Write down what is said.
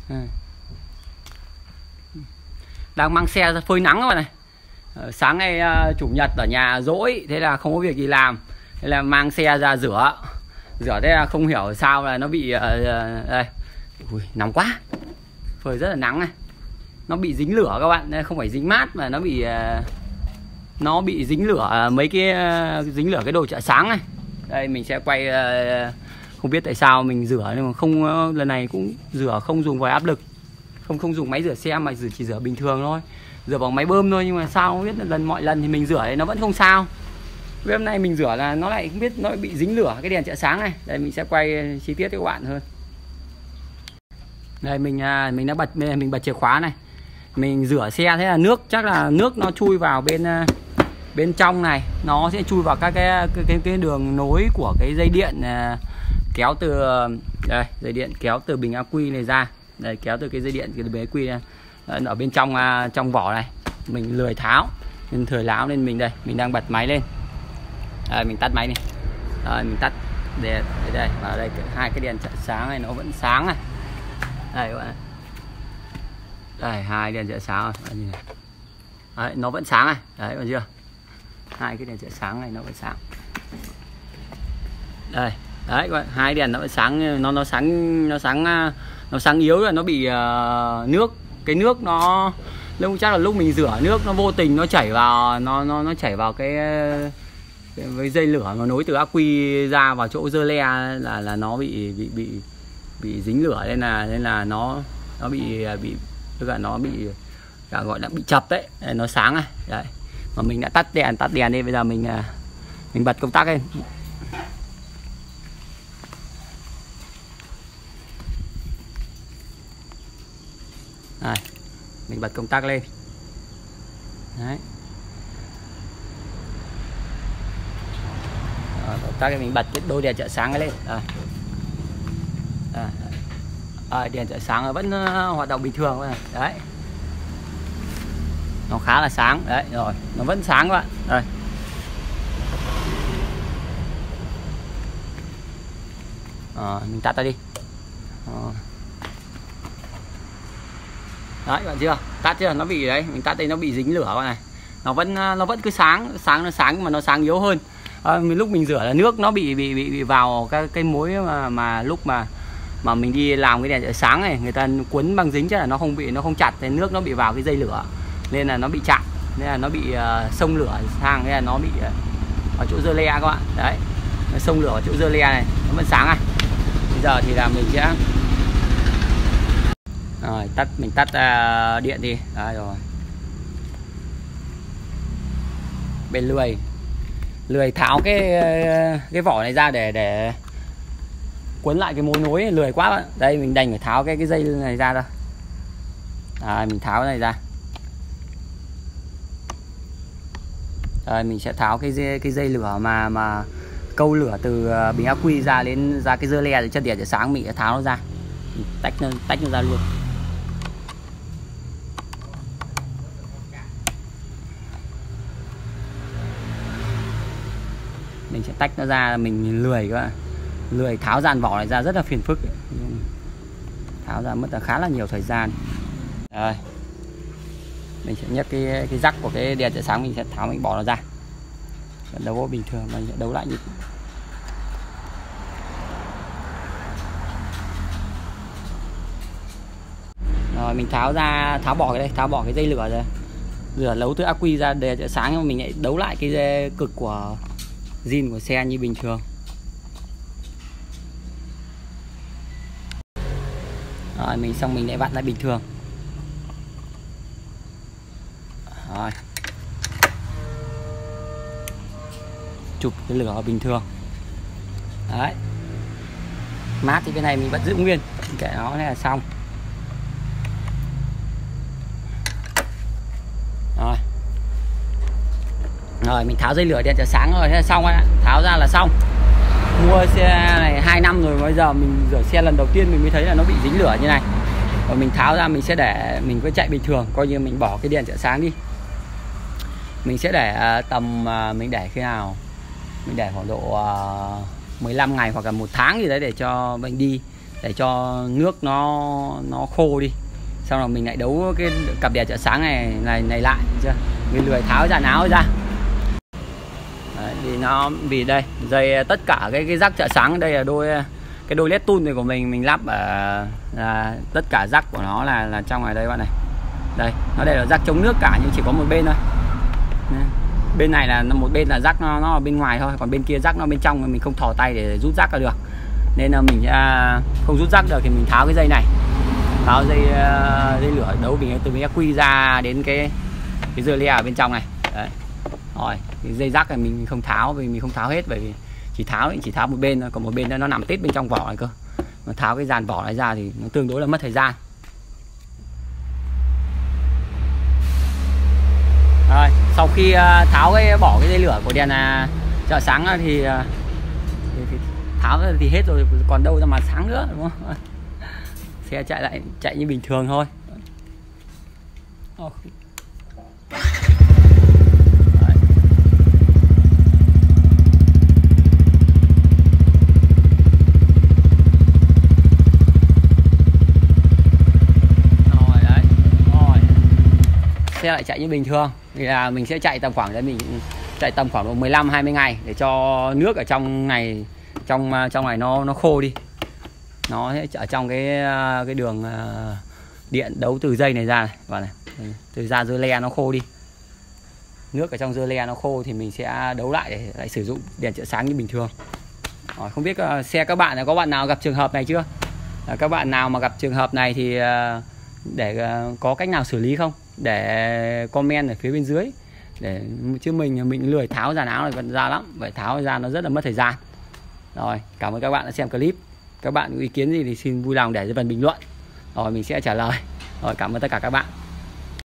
Đang mang xe ra phơi nắng các bạn này. Sáng nay chủ nhật ở nhà dỗi, thế là không có việc gì làm, thế là mang xe ra rửa. Thế là không hiểu sao là nó bị đây. Ui, nóng quá. Phơi rất là nắng này. Nó bị dính lửa các bạn, đây không phải dính mát mà nó bị dính lửa, mấy cái dính lửa cái đồ chợ sáng này. Đây mình sẽ quay, không biết tại sao mình rửa nhưng mà không, lần này cũng rửa không dùng vòi áp lực, không dùng máy rửa xe mà chỉ rửa bình thường thôi, rửa bằng máy bơm thôi. Nhưng mà sao không biết, mọi lần thì mình rửa thì nó vẫn không sao. Với hôm nay mình rửa là nó lại không biết, nó lại bị dính lửa cái đèn chợ sáng này. Đây mình sẽ quay chi tiết cho các bạn hơn. Đây mình đã bật chìa khóa này, mình rửa xe, thế là chắc là nước nó chui vào bên trong này, nó sẽ chui vào các cái đường nối của cái dây điện kéo từ đây, dây điện kéo từ bình ắc quy này ra. Đây, kéo từ cái dây điện cái bình ắc quy này, ở bên trong vỏ này. Mình lười tháo nên thời láo nên mình đây, mình đang bật máy lên. Đây, mình tắt máy đi. Rồi mình tắt để đây, vào đây hai cái đèn chợ sáng này nó vẫn sáng này. Đây các bạn. Đây, hai đèn chợ sáng này. Đấy, nó vẫn sáng này. Đấy, còn chưa? Hai cái đèn chợ sáng này nó vẫn sáng. Đây, đấy các bạn, hai đèn nó vẫn sáng, nó sáng yếu là nó bị nước, cái nước nó chắc là lúc mình rửa nước nó vô tình nó chảy vào, nó chảy vào cái dây lửa nó nối từ ắc quy ra vào chỗ dơ le, là nó bị dính lửa, nên là nó bị tức là nó bị gọi là bị chập đấy, nó sáng này. Đấy. Mà mình đã tắt đèn đi, bây giờ mình bật công tắc lên. Đây, mình bật công tắc lên. Đấy. Công tắc mình bật cái đôi đèn chợ sáng ấy lên. Đèn chợ sáng vẫn hoạt động bình thường này. Đấy. Nó khá là sáng đấy, rồi nó vẫn sáng các bạn. Đây. Mình tắt ra đi. Đấy, bạn chưa? Tắt chưa? Nó bị đấy, mình tắt đây nó bị dính lửa con này. Nó vẫn cứ sáng nhưng mà nó sáng yếu hơn. Lúc mình rửa là nước nó bị vào cái mối mà lúc mà mình đi làm cái đèn chợ sáng này, người ta quấn băng dính, chắc là nó không chặt, thì nước nó bị vào cái dây lửa nên là nó bị chặn, nên là nó bị xông lửa sang, nên là nó bị ở chỗ dơ le các bạn. Đấy, nó xông lửa ở chỗ dơ le này, nó vẫn sáng này. Bây giờ thì là mình sẽ mình tắt điện đi. Đấy rồi. Bên lười tháo cái vỏ này ra để quấn lại cái mối nối, lười quá bạn. Đây mình đành phải tháo cái dây này ra thôi. Mình tháo cái này ra. Rồi mình sẽ tháo cái dây lửa mà câu lửa từ bình ắc quy ra cái dơ le rồi chân đèn chợ sáng, mình sẽ tháo nó ra, mình tách nó ra luôn. Mình sẽ tách nó ra, mình lười các bạn, lười tháo dàn vỏ này ra rất là phiền phức, tháo ra mất khá là nhiều thời gian. Rồi mình sẽ nhấc cái rắc của cái đèn chợ sáng, mình sẽ tháo, mình bỏ nó ra, đấu bình thường, mình sẽ đấu lại nhịp. Rồi mình tháo bỏ cái dây lửa ra, rửa lấu từ ắc quy ra đèn chợ sáng, nhưng mà mình lại đấu lại cái cực của zin của xe như bình thường. Rồi mình xong mình lại vặn lại bình thường. Rồi. Chụp cái lửa bình thường. Đấy. Mát thì bên này mình vẫn giữ nguyên, kệ nó này là xong. Rồi mình tháo dây lửa đèn chợ sáng rồi, thế là xong ạ. Tháo ra là xong. Mua xe này 2 năm rồi, bây giờ mình rửa xe lần đầu tiên mình mới thấy là nó bị dính lửa như này. Rồi mình tháo ra, mình sẽ để mình cứ chạy bình thường, coi như mình bỏ cái đèn chợ sáng đi. Mình sẽ để tầm mình để khi nào mình để khoảng độ 15 ngày hoặc là 1 tháng gì đấy để cho mình đi để cho nước nó khô đi, xong rồi mình lại đấu cái cặp đèn trợ sáng này lại chưa, mình lười tháo dàn áo ra. Đấy, vì đây dây tất cả cái rắc trợ sáng đây là đôi led tool này của mình lắp ở tất cả rắc của nó là trong này đây bạn này. Đây nó đây là rắc chống nước cả, nhưng chỉ có một bên thôi. Bên này là một bên là rắc nó ở bên ngoài thôi, còn bên kia rắc nó bên trong, mình không thò tay để rút rắc ra được, nên là mình không rút rắc được thì mình tháo cái dây này, tháo dây lửa đấu mình từ cái quy ra đến cái dưa le ở bên trong này. Đấy. Rồi cái dây rắc này mình không tháo, vì mình không tháo hết, bởi vì chỉ tháo một bên thôi, còn một bên nó nằm tít bên trong vỏ này cơ. Mà tháo cái dàn vỏ này ra thì nó tương đối là mất thời gian. Rồi, sau khi tháo bỏ cái dây lửa của đèn trợ sáng thì tháo thì hết rồi, còn đâu ra mà sáng nữa, đúng không? Xe chạy như bình thường thôi. Xe lại chạy như bình thường thì là mình sẽ chạy tầm khoảng đấy, mình chạy tầm khoảng 15-20 ngày để cho nước ở trong này nó khô đi. Nó sẽ ở trong cái đường điện đấu từ dây này ra này, và này từ ra dưa le nó khô đi, nước ở trong dưa le nó khô thì mình sẽ đấu lại để lại sử dụng đèn trợ sáng như bình thường. Rồi, không biết xe các bạn có bạn nào gặp trường hợp này chưa? Các bạn nào mà gặp trường hợp này thì để có cách nào xử lý không, để comment ở phía bên dưới, để chứ mình lười tháo dàn áo này vẫn ra lắm, phải tháo ra nó rất là mất thời gian. Rồi, cảm ơn các bạn đã xem clip. Các bạn có ý kiến gì thì xin vui lòng để dưới phần bình luận, rồi mình sẽ trả lời. Rồi, cảm ơn tất cả các bạn.